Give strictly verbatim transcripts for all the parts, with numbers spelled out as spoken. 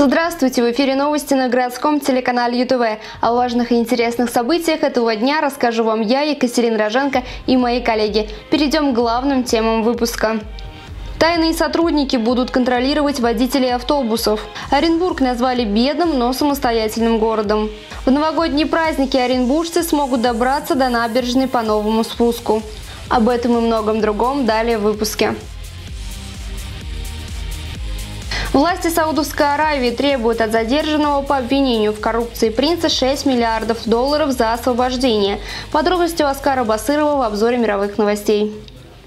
Здравствуйте! В эфире новости на городском телеканале ю тэ вэ. О важных и интересных событиях этого дня расскажу вам я, Екатерина Роженко, и мои коллеги. Перейдем к главным темам выпуска. Тайные сотрудники будут контролировать водителей автобусов. Оренбург назвали бедным, но самостоятельным городом. В новогодние праздники оренбуржцы смогут добраться до набережной по новому спуску. Об этом и многом другом далее в выпуске. Власти Саудовской Аравии требуют от задержанного по обвинению в коррупции принца шесть миллиардов долларов за освобождение. Подробности у Оскара Басырова в обзоре мировых новостей.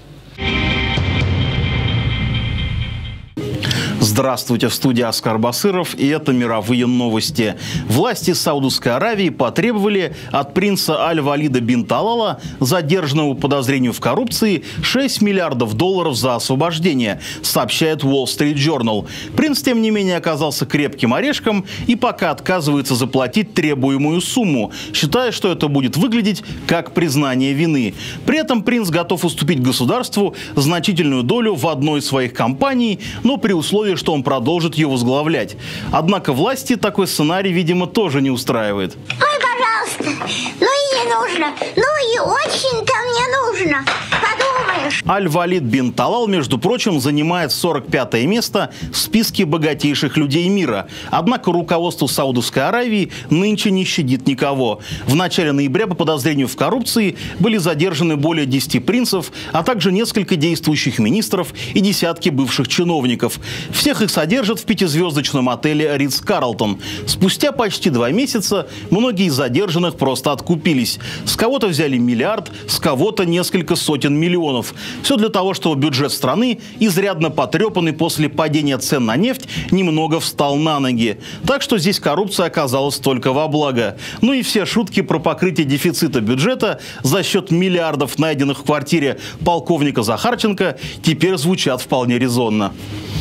Здравствуйте, в студии Оскар Басыров, и это мировые новости. Власти Саудовской Аравии потребовали от принца Аль-Валида бин Талала, задержанного по подозрению в коррупции, шесть миллиардов долларов за освобождение, сообщает Wall Street Journal. Принц, тем не менее, оказался крепким орешком и пока отказывается заплатить требуемую сумму, считая, что это будет выглядеть как признание вины. При этом принц готов уступить государству значительную долю в одной из своих компаний, но при условии, что он продолжит ее возглавлять. Однако власти такой сценарий, видимо, тоже не устраивает. Ой, пожалуйста, ну и не нужно, ну и очень-то мне нужно. Подумаешь. Аль-Валид бин Талал, между прочим, занимает сорок пятое место в списке богатейших людей мира. Однако руководство Саудовской Аравии нынче не щадит никого. В начале ноября по подозрению в коррупции были задержаны более десяти принцев, а также несколько действующих министров и десятки бывших чиновников. Всех их содержат в пятизвездочном отеле Ритц-Карлтон. Спустя почти два месяца многие из задержанных просто откупились. С кого-то взяли миллиард, с кого-то несколько сотен миллионов. Все для того, чтобы бюджет страны, изрядно потрепанный после падения цен на нефть, немного встал на ноги. Так что здесь коррупция оказалась только во благо. Ну и все шутки про покрытие дефицита бюджета за счет миллиардов, найденных в квартире полковника Захарченко, теперь звучат вполне резонно.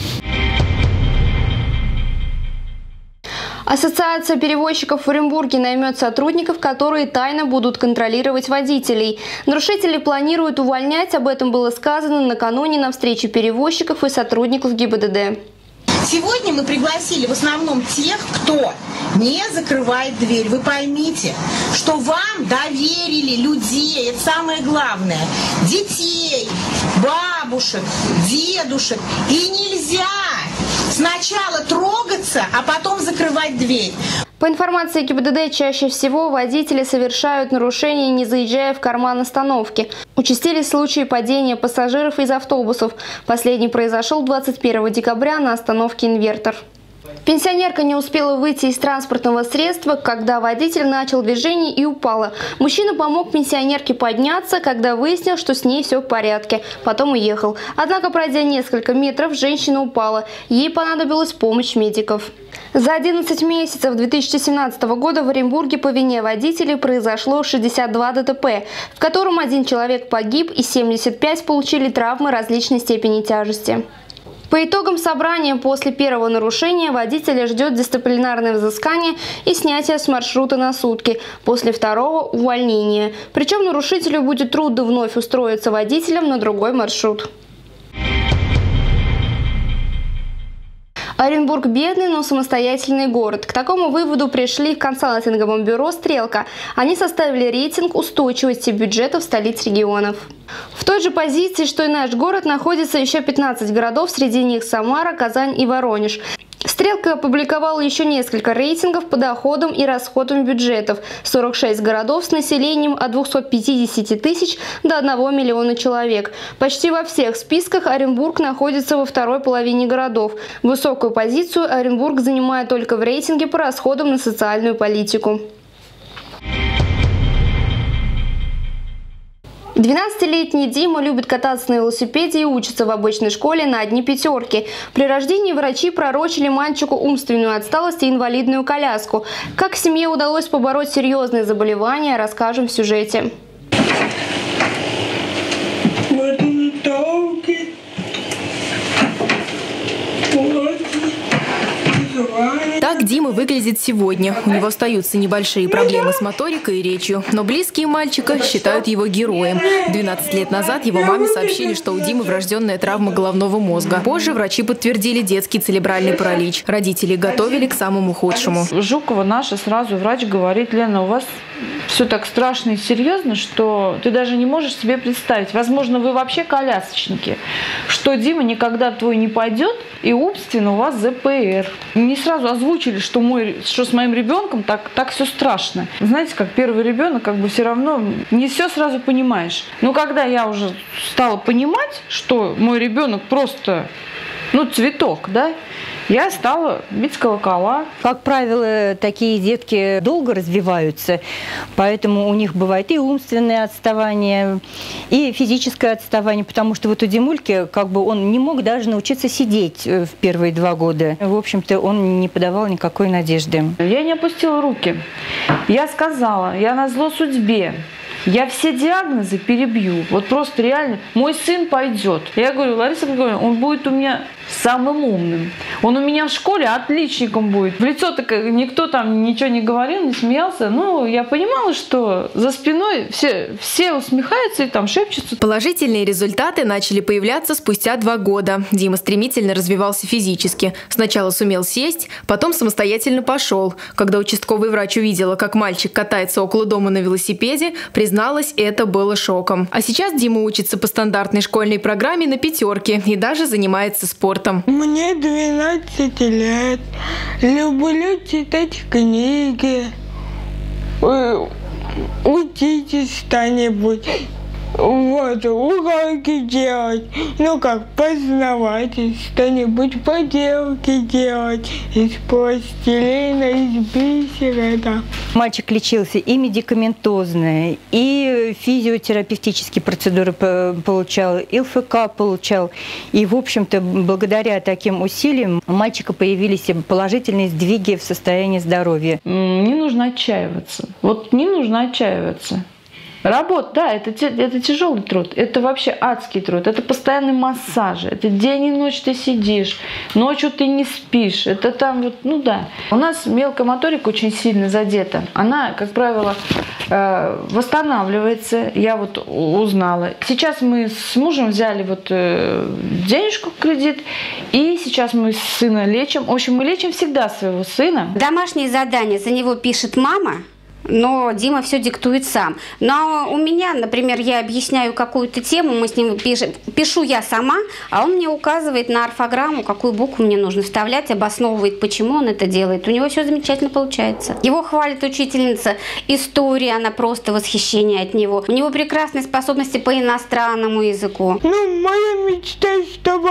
Ассоциация перевозчиков в Оренбурге наймет сотрудников, которые тайно будут контролировать водителей. Нарушителей планируют увольнять, об этом было сказано накануне на встрече перевозчиков и сотрудников гэ и бэ дэ дэ. Сегодня мы пригласили в основном тех, кто не закрывает дверь. Вы поймите, что вам доверили людей, это самое главное, детей, бабушек, дедушек. И нельзя сначала трогаться, а потом закрывать дверь. По информации гэ и бэ дэ дэ, чаще всего водители совершают нарушения, не заезжая в карман остановки. Участились случаи падения пассажиров из автобусов. Последний произошел двадцать первого декабря на остановке «Инвертор». Пенсионерка не успела выйти из транспортного средства, когда водитель начал движение и упала. Мужчина помог пенсионерке подняться, когда выяснил, что с ней все в порядке. Потом уехал. Однако, пройдя несколько метров, женщина упала. Ей понадобилась помощь медиков. За одиннадцать месяцев две тысячи семнадцатого года в Оренбурге по вине водителей произошло шестьдесят два дэ тэ пэ, в котором один человек погиб и семьдесят пять получили травмы различной степени тяжести. По итогам собрания после первого нарушения водителя ждет дисциплинарное взыскание и снятие с маршрута на сутки, после второго – увольнение. Причем нарушителю будет трудно вновь устроиться водителем на другой маршрут. Оренбург – бедный, но самостоятельный город. К такому выводу пришли в консалтинговом бюро «Стрелка». Они составили рейтинг устойчивости бюджетов столиц регионов. В той же позиции, что и наш город, находится еще пятнадцать городов, среди них Самара, Казань и Воронеж. «Стрелка» опубликовала еще несколько рейтингов по доходам и расходам бюджетов. сорок шесть городов с населением от двухсот пятидесяти тысяч до одного миллиона человек. Почти во всех списках Оренбург находится во второй половине городов. Высокую позицию Оренбург занимает только в рейтинге по расходам на социальную политику. двенадцатилетний Дима любит кататься на велосипеде и учится в обычной школе на одни пятерки. При рождении врачи пророчили мальчику умственную отсталость и инвалидную коляску. Как семье удалось побороть серьезные заболевания, расскажем в сюжете. Так Дима выглядит сегодня. У него остаются небольшие проблемы с моторикой и речью, но близкие мальчика считают его героем. двенадцать лет назад его маме сообщили, что у Димы врожденная травма головного мозга. Позже врачи подтвердили детский церебральный паралич. Родители готовили к самому худшему. Жукова наша сразу врач говорит: Лена, у вас все так страшно и серьезно, что ты даже не можешь себе представить. Возможно, вы вообще колясочники, что Дима никогда твой не пойдет, и умственно у вас зэ пэ эр. Не сразу озвучили, что, мой, что с моим ребенком так, так все страшно. Знаете, как первый ребенок, как бы все равно не все сразу понимаешь. Но когда я уже стала понимать, что мой ребенок просто, ну, цветок, да, я стала бить колокола. Как правило, такие детки долго развиваются, поэтому у них бывает и умственное отставание, и физическое отставание, потому что вот у Димульки, как бы, он не мог даже научиться сидеть в первые два года. В общем-то, он не подавал никакой надежды. Я не опустила руки. Я сказала, я назло судьбе. Я все диагнозы перебью. Вот просто реально. Мой сын пойдет. Я говорю, Лариса Григорьевна, он будет у меня самым умным. Он у меня в школе отличником будет. В лицо-то никто там ничего не говорил, не смеялся. Ну, я понимала, что за спиной все, все усмехаются и там шепчутся. Положительные результаты начали появляться спустя два года. Дима стремительно развивался физически. Сначала сумел сесть, потом самостоятельно пошел. Когда участковый врач увидела, как мальчик катается около дома на велосипеде, призналась, это было шоком. А сейчас Дима учится по стандартной школьной программе на пятерке и даже занимается спортом. Мне двенадцать лет. Люблю читать книги. Учитесь что-нибудь. Вот, уроки делать. Ну как, познавать, что-нибудь поделки делать. Из пластилина, из бисера. Да. Мальчик лечился и медикаментозно, и физиотерапевтические процедуры получал, и эл эф ка получал. И, в общем-то, благодаря таким усилиям у мальчика появились положительные сдвиги в состоянии здоровья. Не нужно отчаиваться. Вот не нужно отчаиваться. Работа, да, это, это тяжелый труд, это вообще адский труд, это постоянные массажи, это день и ночь ты сидишь, ночью ты не спишь, это там вот, ну да. У нас мелкая моторика очень сильно задета, она, как правило, восстанавливается, я вот узнала. Сейчас мы с мужем взяли вот денежку в кредит, и сейчас мы сына лечим, в общем, мы лечим всегда своего сына. Домашние задания за него пишет мама. Но Дима все диктует сам. Но у меня, например, я объясняю какую-то тему, мы с ним пишем, пишу я сама, а он мне указывает на орфограмму, какую букву мне нужно вставлять, обосновывает, почему он это делает. У него все замечательно получается. Его хвалит учительница истории, она просто восхищение от него. У него прекрасные способности по иностранному языку. Ну, моя мечта, чтобы...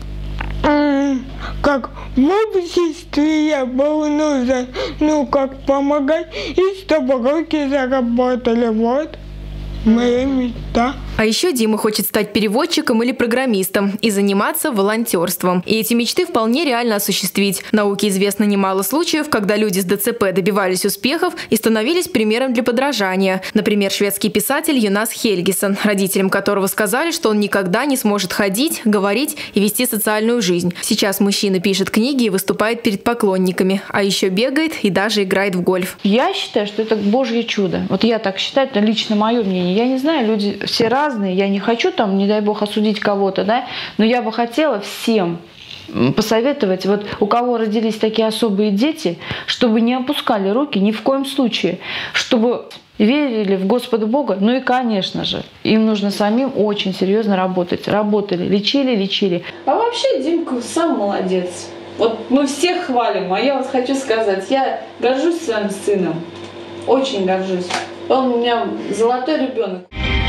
как в обществе я был нужен, ну, как помогать, и чтобы руки заработали, вот, моя мечта. А еще Дима хочет стать переводчиком или программистом и заниматься волонтерством. И эти мечты вполне реально осуществить. Науке известно немало случаев, когда люди с дэ цэ пэ добивались успехов и становились примером для подражания. Например, шведский писатель Йонас Хельгисон, родителям которого сказали, что он никогда не сможет ходить, говорить и вести социальную жизнь. Сейчас мужчина пишет книги и выступает перед поклонниками, а еще бегает и даже играет в гольф. Я считаю, что это божье чудо. Вот я так считаю, это лично мое мнение. Я не знаю, люди все разные. Я не хочу там, не дай бог, осудить кого-то, да, но я бы хотела всем посоветовать, вот у кого родились такие особые дети, чтобы не опускали руки ни в коем случае, чтобы верили в Господа Бога, ну и, конечно же, им нужно самим очень серьезно работать. Работали, лечили, лечили. А вообще Димка сам молодец. Вот мы всех хвалим, а я вот хочу сказать, я горжусь своим сыном, очень горжусь. Он у меня золотой ребенок.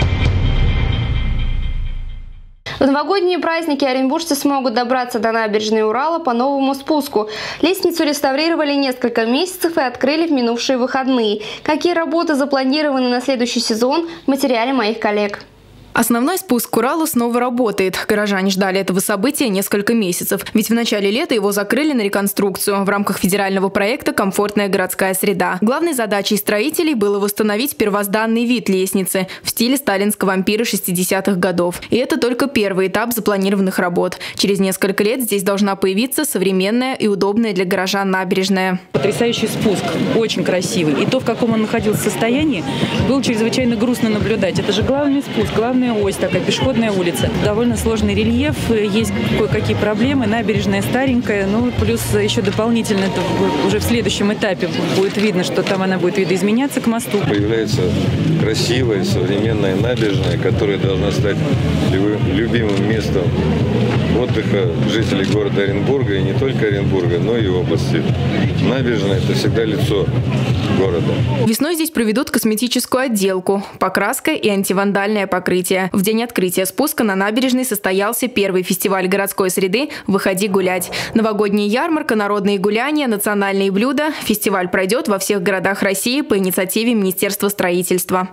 В новогодние праздники оренбуржцы смогут добраться до набережной Урала по новому спуску. Лестницу реставрировали несколько месяцев и открыли в минувшие выходные. Какие работы запланированы на следующий сезон, в материале моих коллег. Основной спуск к Уралу снова работает. Горожане ждали этого события несколько месяцев. Ведь в начале лета его закрыли на реконструкцию в рамках федерального проекта «Комфортная городская среда». Главной задачей строителей было восстановить первозданный вид лестницы в стиле сталинского ампира шестидесятых годов. И это только первый этап запланированных работ. Через несколько лет здесь должна появиться современная и удобная для горожан набережная. Потрясающий спуск, очень красивый. И то, в каком он находился состоянии, было чрезвычайно грустно наблюдать. Это же главный спуск, главная ось, такая пешеходная улица. Довольно сложный рельеф, есть кое-какие проблемы, набережная старенькая, ну плюс еще дополнительно это уже в следующем этапе будет видно, что там она будет видоизменяться к мосту. Появляется красивая современная набережная, которая должна стать любимым местом отдыха жителей города Оренбурга, и не только Оренбурга, но и области. Набережная – это всегда лицо города. Весной здесь проведут косметическую отделку, покраска и антивандальное покрытие. В день открытия спуска на набережной состоялся первый фестиваль городской среды «Выходи гулять». Новогодняя ярмарка, народные гуляния, национальные блюда. Фестиваль пройдет во всех городах России по инициативе Министерства строительства.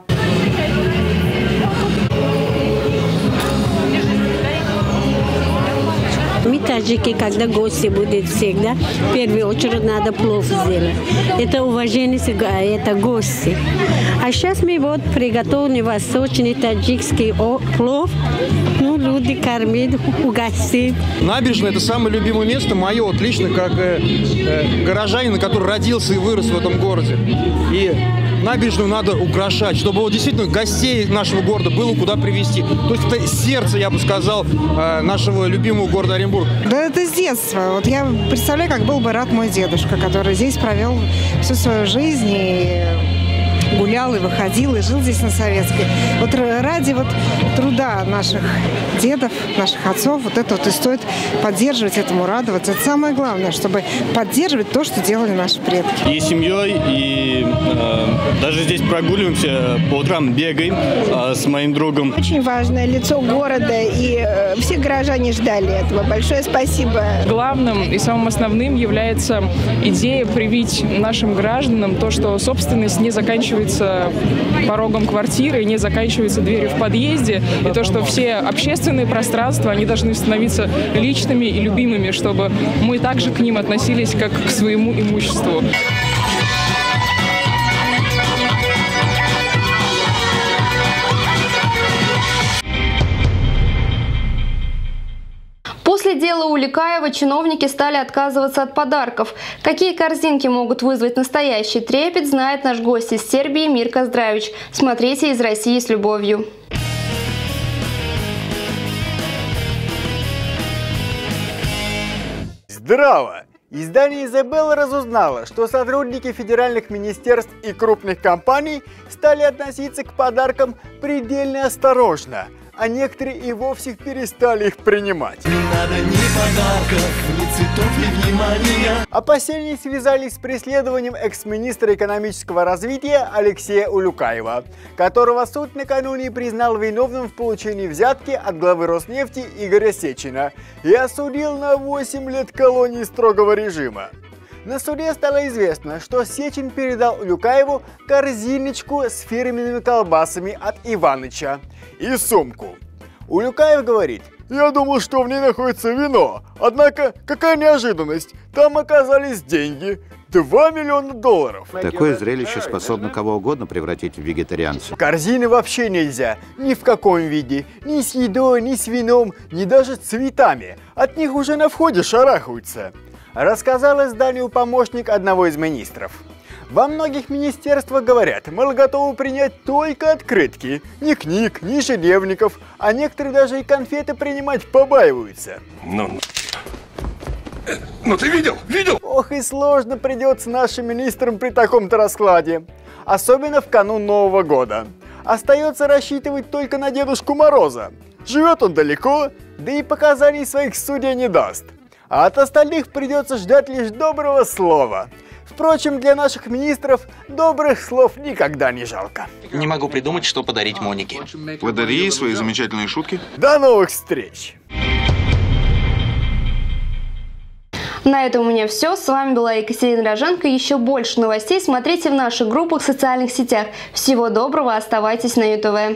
Мы, таджики, когда гости будут всегда, в первую очередь надо плов сделать. Это уважение, это гости. А сейчас мы вот приготовили восточный таджикский плов. Ну, люди кормят, угостят. Набережная – это самое любимое место мое, вот лично, как э, э, горожанина, который родился и вырос в этом городе. И набережную надо украшать, чтобы вот, действительно гостей нашего города было куда привезти. То есть это сердце, я бы сказал, э, нашего любимого города Оренбург. Да это с детства. Вот я представляю, как был бы рад мой дедушка, который здесь провел всю свою жизнь и гулял, и выходил, и жил здесь на Советской. Вот ради вот труда наших дедов, наших отцов, вот это вот и стоит поддерживать, этому радоваться. Это самое главное, чтобы поддерживать то, что делали наши предки. И семьей, и э, даже здесь прогуливаемся, по утрам бегаем э, с моим другом. Очень важное лицо города, и э, все горожане ждали этого. Большое спасибо. Главным и самым основным является идея привить нашим гражданам то, что собственность не заканчивается порогом квартиры, не заканчивается дверью в подъезде, и то, что все общественные пространства, они должны становиться личными и любимыми, чтобы мы также к ним относились как к своему имуществу. После дела Улюкаева чиновники стали отказываться от подарков. Какие корзинки могут вызвать настоящий трепет, знает наш гость из Сербии Мирка Здравич. Смотрите «Из России с любовью». Здраво! Издание «Изабелла» разузнало, что сотрудники федеральных министерств и крупных компаний стали относиться к подаркам предельно осторожно, а некоторые и вовсе перестали их принимать. Не надо ни подарков, ни цветов, ни внимания. Опасения связались с преследованием экс-министра экономического развития Алексея Улюкаева, которого суд накануне признал виновным в получении взятки от главы Роснефти Игоря Сечина и осудил на восемь лет колонии строгого режима. На суде стало известно, что Сечин передал Улюкаеву корзиночку с фирменными колбасами от Иваныча и сумку. Улюкаев говорит: «Я думал, что в ней находится вино, однако какая неожиданность, там оказались деньги, два миллиона долларов». Такое зрелище способно кого угодно превратить в вегетарианца. Корзины вообще нельзя, ни в каком виде, ни с едой, ни с вином, ни даже с цветами, от них уже на входе шарахаются. Рассказал изданию помощник одного из министров. Во многих министерствах говорят, мол, готовы принять только открытки, ни книг, ни ежедневников, а некоторые даже и конфеты принимать побаиваются. Ну, ну ты видел, видел? Ох, и сложно придется нашим министрам при таком-то раскладе, особенно в канун Нового года. Остается рассчитывать только на Дедушку Мороза. Живет он далеко, да и показаний своих судей не даст. А от остальных придется ждать лишь доброго слова. Впрочем, для наших министров добрых слов никогда не жалко. Не могу придумать, что подарить Монике. Подари ей свои замечательные шутки. До новых встреч! На этом у меня все. С вами была Екатерина Роженко. Еще больше новостей смотрите в наших группах в социальных сетях. Всего доброго, оставайтесь на ю тэ вэ.